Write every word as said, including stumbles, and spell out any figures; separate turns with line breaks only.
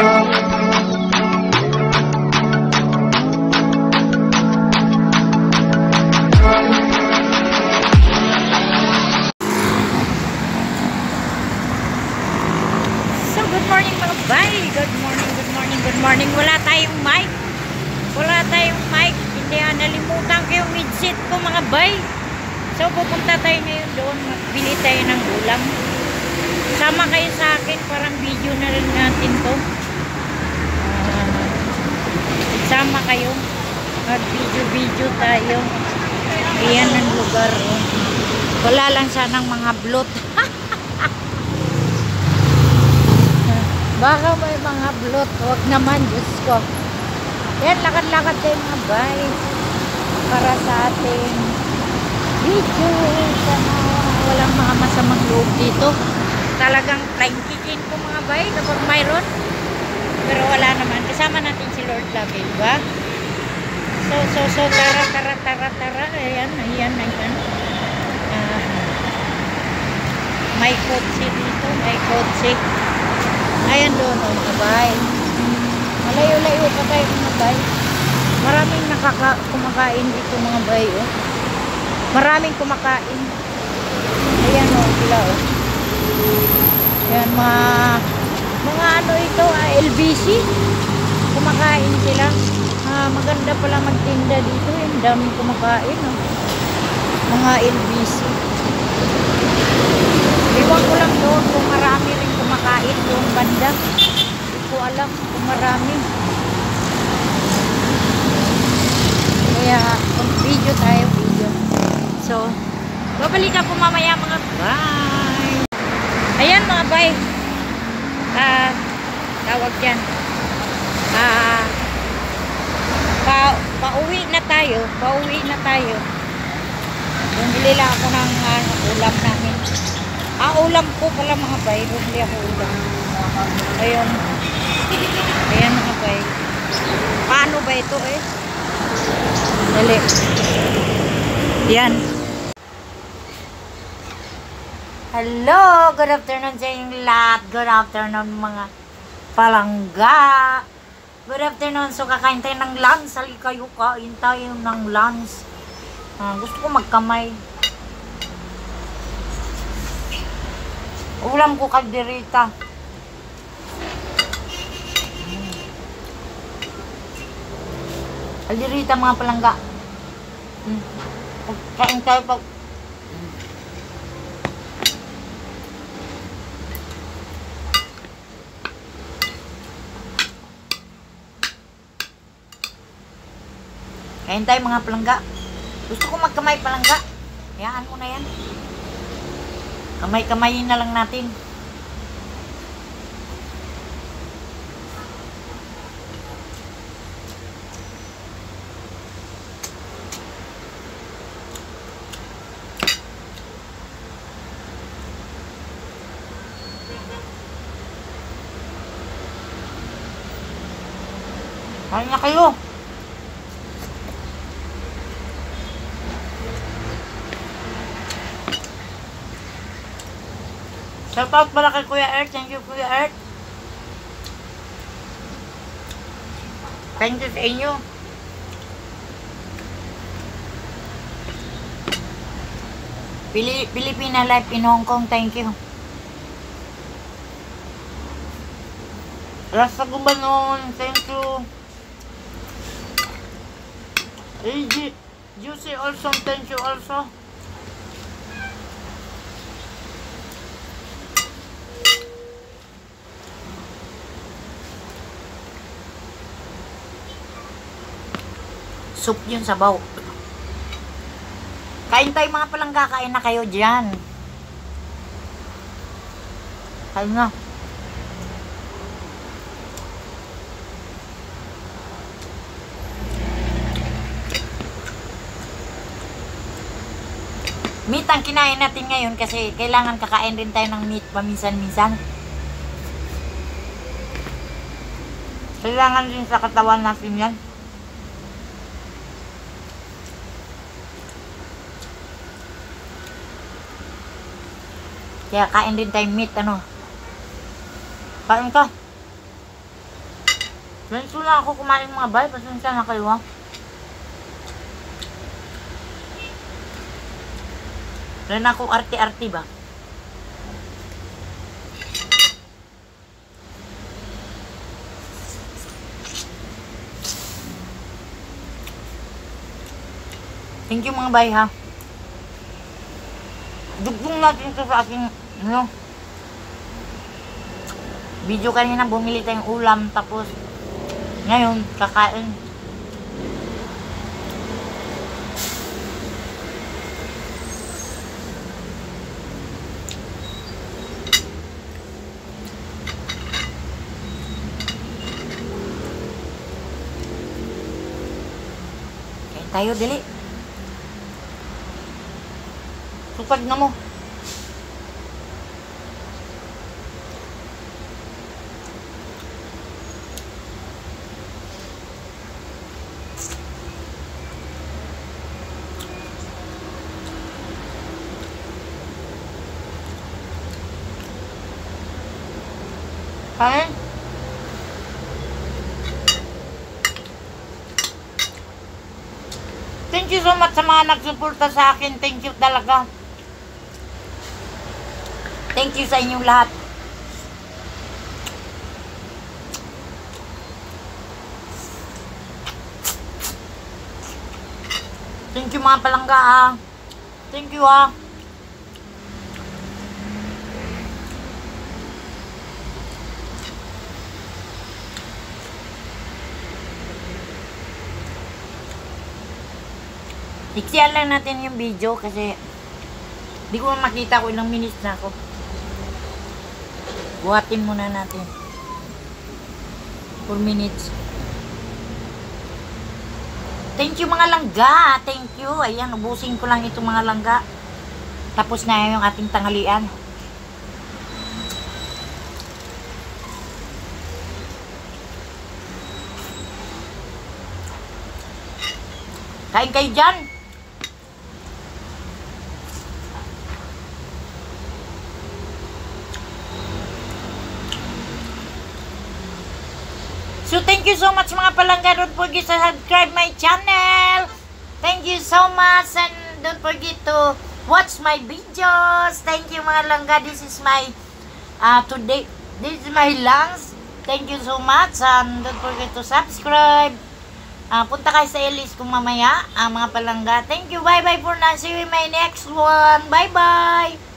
Morning, wala tayong mic. Wala tayong mic. Hindi, ah, nalimutan ko yung midseat ko mga bay. So, pupunta tayo ngayon doon. Magbili tayo ng ulam. Sama kayo sa akin. Parang video na rin natin to. Uh, sama kayo. Mag-video-video tayo. Iyan ang lugar. Oh. Wala lang sanang mga blot. Baka may mga blot, huwag naman, Diyos ko. Yan, lakad-lakad tayo mga bay. Para sa ating video. Sana walang mga masamang loob dito. Talagang flying kikin ko mga bay kapag mayroon. Pero wala naman. Kasama natin si Lord lagi, diba? So, so, so, tara, tara, tara, tara. Ayan, ayan, ayan. Uh, may kotse dito, may kotse. Ayan doon, oh, mga bay. Malayo-layo pa tayo mga bay. Maraming nakaka kumakain dito mga bay, oh. Maraming kumakain. Ayan, oh, sila, oh. Ayan, mga mga ano ito, ah, L B C. Kumakain sila. Ah, maganda pala magtinda dito, eh. Daming kumakain, oh. Mga L B C. Iwan ko lang doon kung marami rin kumakain doon banda. Hindi ko alam kung marami. Kaya kung video tayo, video. So, babalik ako mamaya mga bye. Ayan mga bye. Ah, tawag dyan. Ah, pa, pauwi na tayo. Pauwi na tayo. Bumili lang ako ng uh, ulam namin. Ah, ulam ko pala mga bay. Bumili ako ulam. Ayun. Ayan mga bay. Paano ba ito eh? Dali. Yan. Hello! Good afternoon sa inyong lahat. Good afternoon mga palangga. Good afternoon. So kakain tayo ng lunch. Sali kayo, kain tayo ng lunch. Ah, gusto ko magkamay. Ulam ko kaldereta. Kaldereta mga palangga. Hmm. Kain tayo pag... Kain tayo mga palangga. Gusto ko magkamay palangga. Hayaan mo na yan. Kamay-kamayin na lang natin. Kain na kayo. Shout out pala kay Kuya Earth. Thank you, Kuya Earth. Thank you sa inyo. Pili Pilipina Life in Hong Kong. Thank you. Rasa Gubanon. Thank you. A G Juicy also. Thank you also. Soup yun, sabaw. Kain tayo mga palangga. Kain na kayo dyan. Kain na. Meat ang kinain natin ngayon kasi kailangan kakain rin tayo ng meat paminsan-minsan. Kailangan din sa katawan natin yan. Kaya kain din tayong meat, ano. Kain ka. Ganito lang ako kumain mga bay. Pasensya na kayo ha. Ren ako arte-arte ba? Thank you mga bay ha. Dugtong natin ito sa aking ano, video kanina. Bumili tayong ulam tapos ngayon kakain. Kain tayo dili. Sukad na mo. Kain. Thank you so much sa mga nagsuporta sa akin. Thank you talaga. Thank you sa inyong lahat. Thank you mga palangga ha. Thank you ha. Iksiyan lang natin yung video kasi di ko makita ko ilang minutes na ako. Buhatin muna natin. four minutes. Thank you mga langga. Thank you. Ayan, ubusin ko lang itong mga langga. Tapos na yung ating tanghalian. Kain kayo dyan. So, thank you so much mga palangga. Don't forget to subscribe my channel. Thank you so much. And don't forget to watch my videos. Thank you mga langga. This is my, uh, today, this is my lunch. Thank you so much. And don't forget to subscribe. Uh, punta kayo sa Elis kung mamaya, uh, mga palangga. Thank you. Bye-bye for now. See you in my next one. Bye-bye.